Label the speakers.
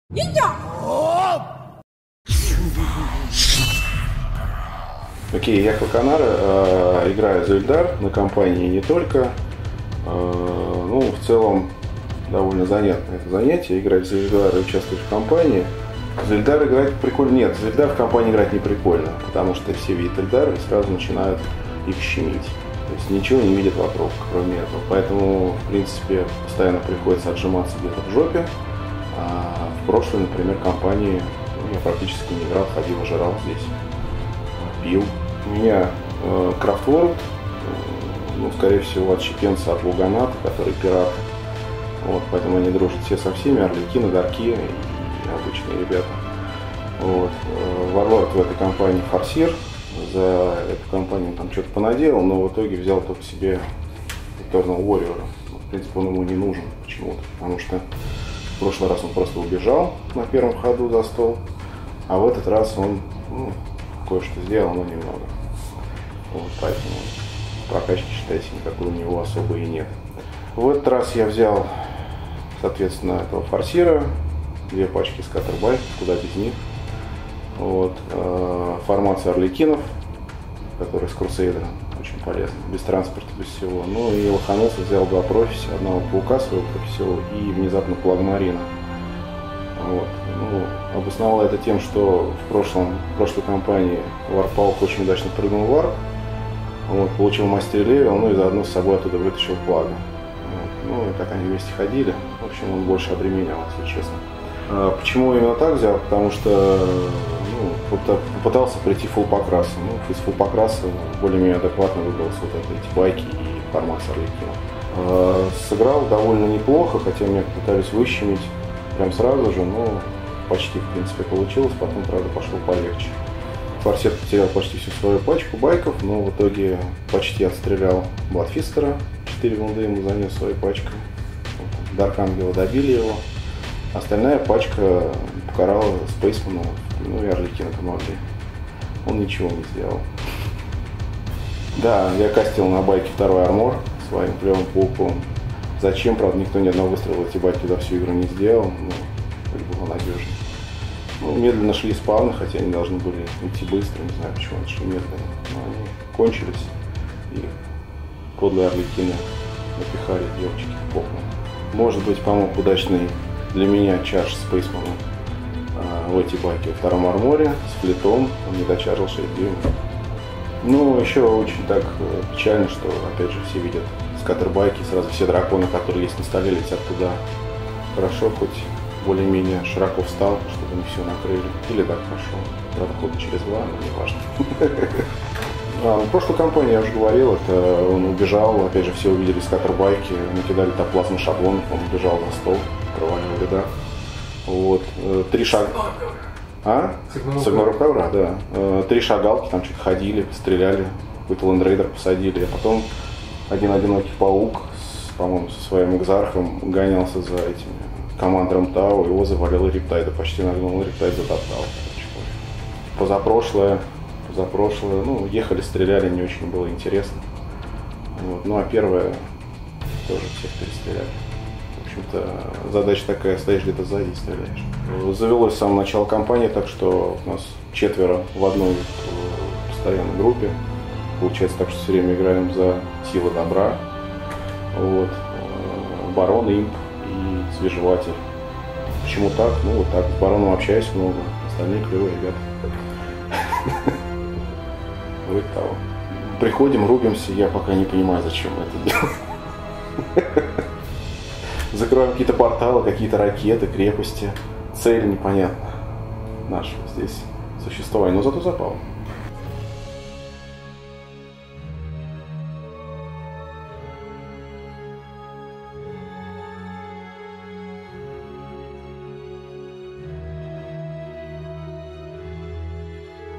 Speaker 1: Окей, я Хаканара, играю за Ильдар на компании не только. Ну, в целом, довольно занятное это занятие, играть за Ильдар и участвовать в компании. За Ильдар играть прикольно. Нет, за Ильдар в компании играть не прикольно, потому что все видят Ильдар и сразу начинают их щемить. То есть ничего не видят вокруг, кроме этого. Поэтому, в принципе, постоянно приходится отжиматься где-то в жопе. А в прошлой, например, компании я практически не играл, ходил, жрал здесь, пил. У меня Craft World, ну, скорее всего, отщепенцы от Луганата, который пират. Вот, поэтому они дружат все со всеми, Арлекины, Дарки и обычные ребята. Вот. Варлорд в этой компании форсир. За эту компанию там что-то понаделал, но в итоге взял только себе Eternal Warrior. В принципе, он ему не нужен почему-то, потому что в прошлый раз он просто убежал на первом ходу за стол, а в этот раз он кое-что сделал, но немного. Вот, поэтому прокачки, считайте, никакой у него особо и нет. В этот раз я взял, соответственно, этого форсира, 2 пачки скаттербайков, куда без них. Вот, формация Арлекинов, которые с Крусейдера, очень полезно, без транспорта, без всего. Ну и лоханулся, взял 2 профиси, одного паука своего профессионала и внезапно Плагмарина. Вот. Ну, обосновал это тем, что в прошлой кампании Варпаук очень удачно прыгнул в варп, вот, получил мастер левел, ну и заодно с собой оттуда вытащил Плага. Вот. Ну и так они вместе ходили, в общем, он больше обременял, если честно. Почему именно так взял? Потому что попытался прийти фулл покраса. Ну, из фулл покраса более-менее адекватно выбрался вот эти байки и формация Арлекина. Сыграл довольно неплохо, хотя меня пытались выщемить прям сразу же, но почти, в принципе, получилось. Потом, правда, пошло полегче. Форсет потерял почти всю свою пачку байков, но в итоге почти отстрелял Бладфистера. 4 вунды ему занес своей пачкой. Дарк Ангела добили его. Остальная пачка покарала Спейсмана, ну и Арлекина помогли. Он ничего не сделал. Да, я кастил на байке 2-й армор своим клевым пауком. Зачем, правда, никто ни одного выстрела в эти байки за всю игру не сделал, но это было надежно. Ну, медленно шли спавны, хотя они должны были идти быстро, не знаю, почему они шли медленно. Но они кончились, и подлые Арлекины напихали девочки в попу. Может быть, помог удачный для меня чардж Спейсмана в эти байки во 2-м арморе с флитом, он не дочаржил 6 дюймов. Ну, еще очень так печально, что, опять же, все видят скаттербайки, сразу все драконы, которые есть на столе, летят туда. Хорошо, хоть более-менее широко встал, чтобы не все накрыли. Или так пошел. Правда, хода через 2, но не важно. В прошлой кампании, я уже говорил, это он убежал, опять же, все увидели скаттербайки, накидали топлазму шаблонов, он убежал на стол, провалил ряда. Вот, 3 шага. Сигнал ковра, да. 3 шагалки, там что-то ходили, стреляли, какой-то лендрейдер посадили, а потом один одинокий паук, по-моему, со своим экзархом гонялся за этим командором Тау, его завалил Рептайда, почти нагнул, Рептайд затоптал. Позапрошлое, ну, ехали, стреляли, не очень было интересно. Вот. Ну, а первое тоже всех перестреляли. В общем-то, задача такая, стоишь где-то сзади и стреляешь. Завелось с самого начала кампании, так что у нас 4 в одной постоянной группе. Получается так, что все время играем за силы добра. Вот. Барон, имп и свежеватель. Почему так? Ну, вот так. С бароном общаюсь много. Остальные клевые ребята. Вот того. Приходим, рубимся. Я пока не понимаю, зачем мы это делаем. Закрываем какие-то порталы, какие-то ракеты, крепости. Цель непонятна нашего здесь существования. Но зато запал.